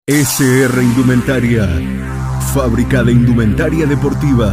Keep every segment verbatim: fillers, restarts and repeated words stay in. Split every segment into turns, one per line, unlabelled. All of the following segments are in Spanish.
S R Indumentaria, fábrica de indumentaria deportiva.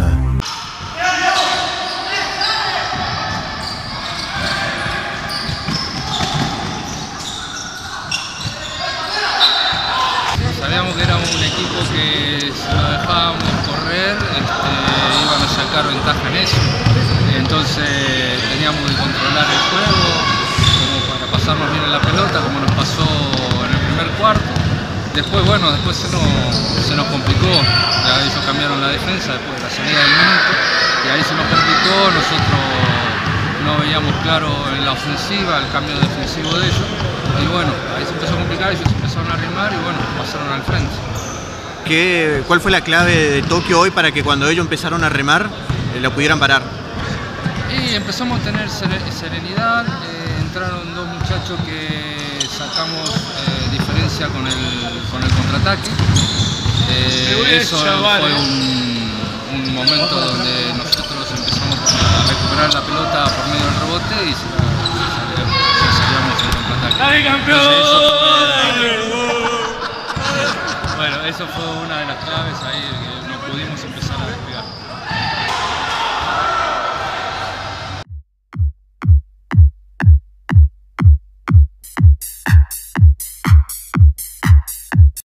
Sabíamos que era un equipo que si lo dejábamos correr este, iban a sacar ventaja en eso. Entonces teníamos que controlar el juego como para pasarnos bien en la pelota, como nos pasó en el primer cuarto. Después, bueno, después se nos, se nos complicó, ya ellos cambiaron la defensa después de la salida del minuto y ahí se nos complicó, nosotros no veíamos claro en la ofensiva, el cambio defensivo de ellos y bueno, ahí se empezó a complicar, ellos empezaron a arrimar y bueno, pasaron al frente.
¿Qué, ¿Cuál fue la clave de Tokio hoy para que cuando ellos empezaron a remar eh, la pudieran parar?
Y empezamos a tener serenidad, eh, entraron dos muchachos que sacamos eh, diferencia con el, con el contraataque. Eh, eso fue un, un momento donde nosotros empezamos a recuperar la pelota por medio del rebote y se, se, se salíamos en contraataque.
¡Dale, campeón!
Bueno, eso fue una de las claves ahí, que no pudimos